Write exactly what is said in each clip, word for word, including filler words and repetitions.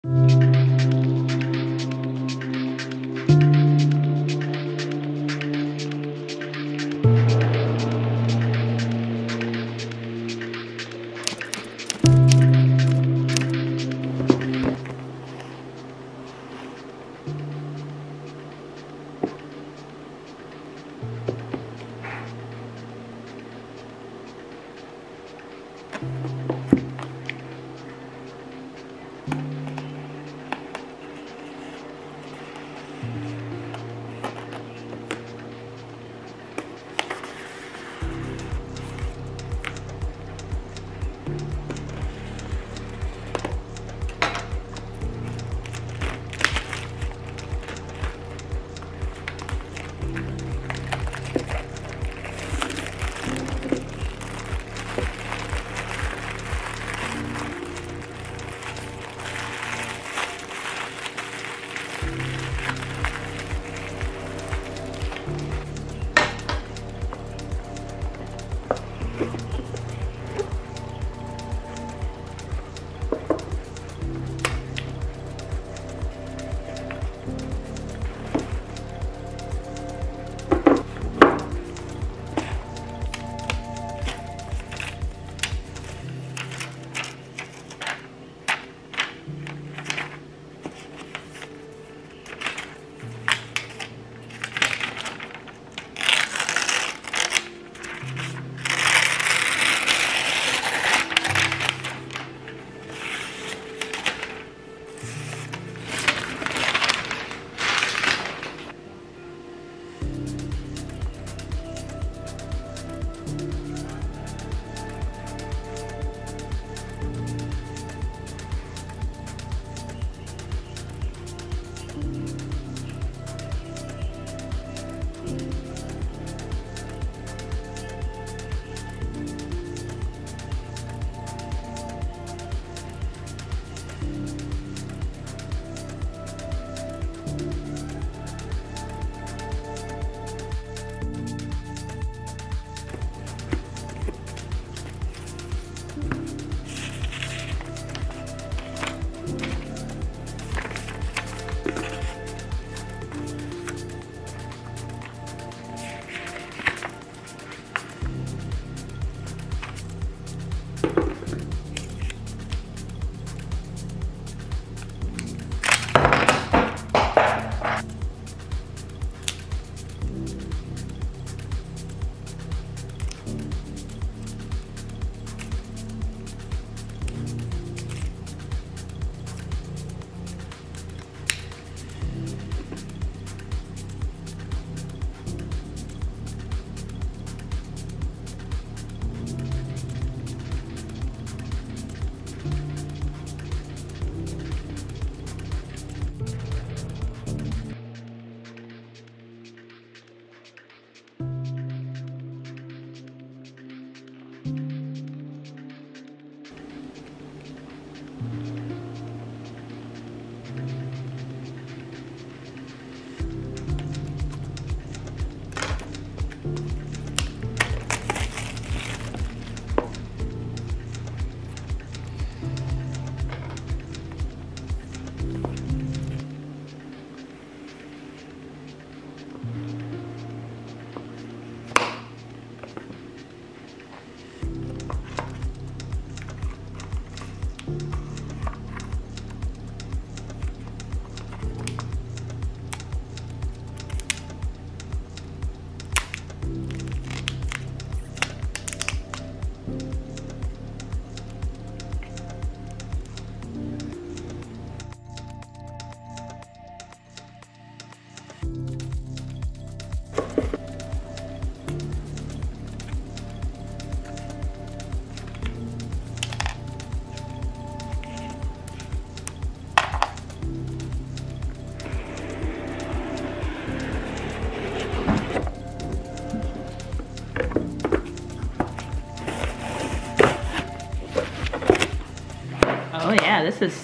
Oh yeah, this is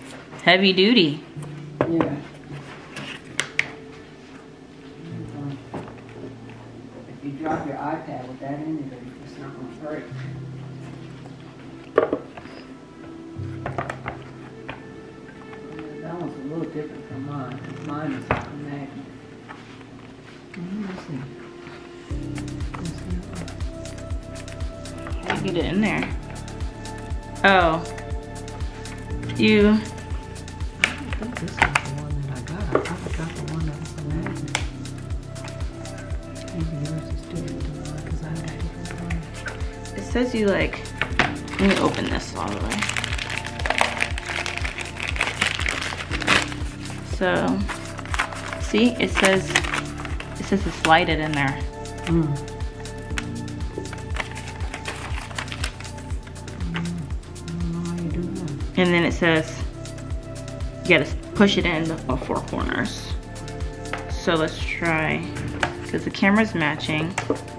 heavy duty. Yeah. If you drop your iPad with that in it, it's not going to break. different from mine. Mine is like a magnet. Let's see. Let's see. How do you get it in there? Oh. You. I don't think this is the one that I got. I thought I got the one that was a magnet. Maybe yours is different than mine because I have a different one. It says you like. Let me open this all the way. So, see, it says it says to slide it in there. Mm. And then it says you gotta push it in the four corners. So let's try, because the camera's matching.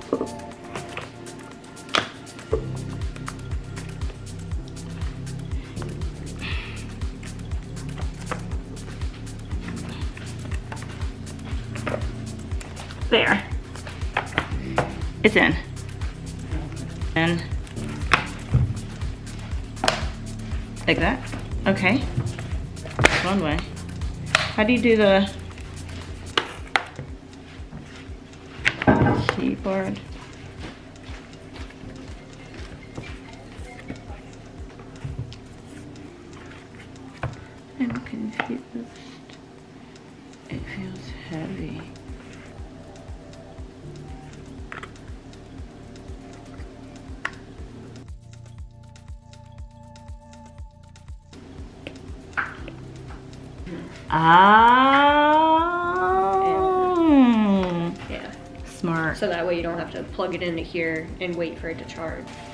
There. It's in. And like that. Okay. One way. How do you do the keyboard? I'm confused. It feels heavy. Ah. Yeah. Smart. So that way you don't have to plug it into here and wait for it to charge.